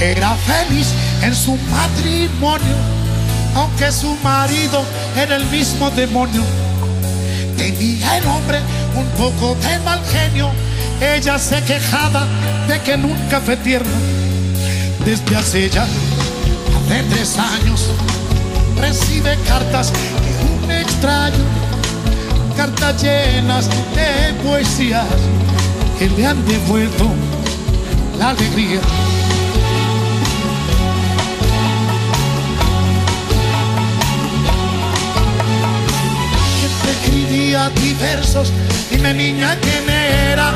Era feliz en su matrimonio, aunque su marido era el mismo demonio. Tenía el hombre un poco de mal genio, ella se quejaba de que nunca fue tierno. Desde hace 3 años recibe cartas de un extraño, cartas llenas de poesías que le han devuelto la alegría. Escribía diversos, dime niña quién era.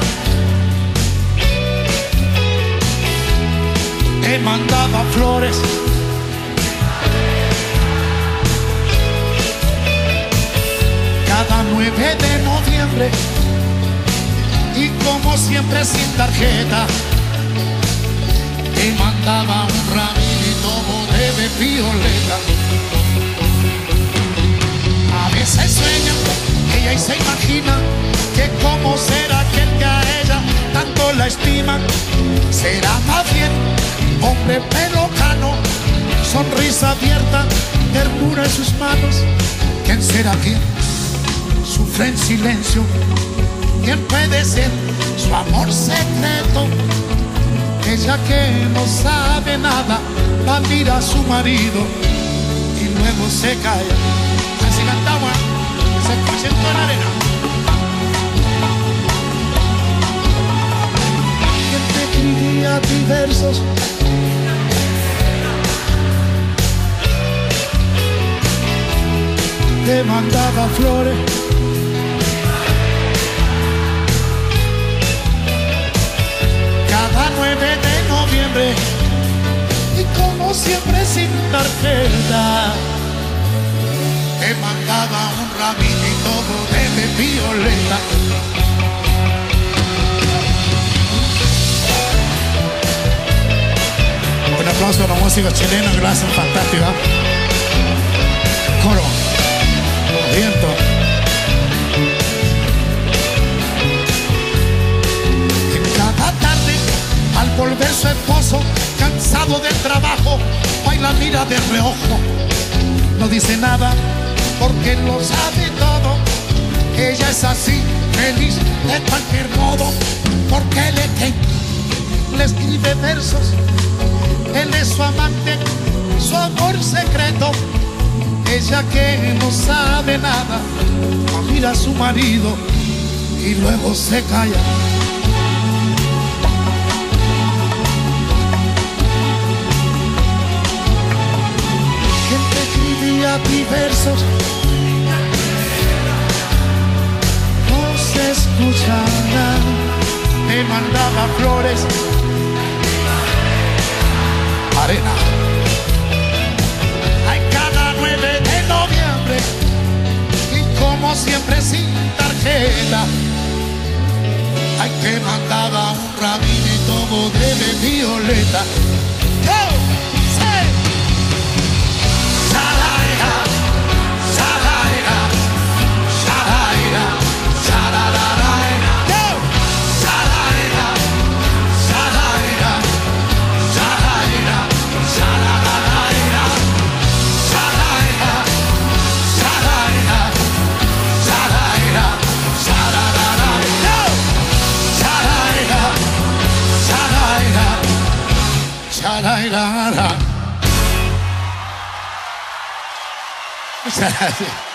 Te mandaba flores, cada 9 de noviembre, y como siempre sin tarjeta, te mandaba un ramito de violeta. A veces sueña ella y se imagina que cómo será aquel que a ella tanto la estima. Será más bien hombre pelo cano, sonrisa abierta, ternura en sus manos. ¿Quién será quien sufre en silencio? ¿Quién puede ser su amor secreto? Ella que no sabe nada va a mirar a su marido y luego se calla. Así cantaba, se escucha en toda la arena. ¿Quién te escribía diversos? Te mandaba flores, cada 9 de noviembre, y como siempre sin tarjeta, te mandaba un ramito de violeta. Un aplauso a los músicos chilenos que lo hacen fantástico. Coro, viento. En cada tarde, al volver su esposo, cansado del trabajo, baila, mira de reojo. No dice nada porque lo sabe todo. Ella es así, feliz de cualquier modo, porque le escribe versos. Él es su amante, su amor secreto. Ella que no sabe nada, mira a su marido y luego se calla. ¿Quién te escribía diversos? No se escucha nada. Me mandaba flores, arena. Hay cada 9 de noviembre, y como siempre sin tarjeta, hay que mandaba un ramito de violeta. Muchas gracias.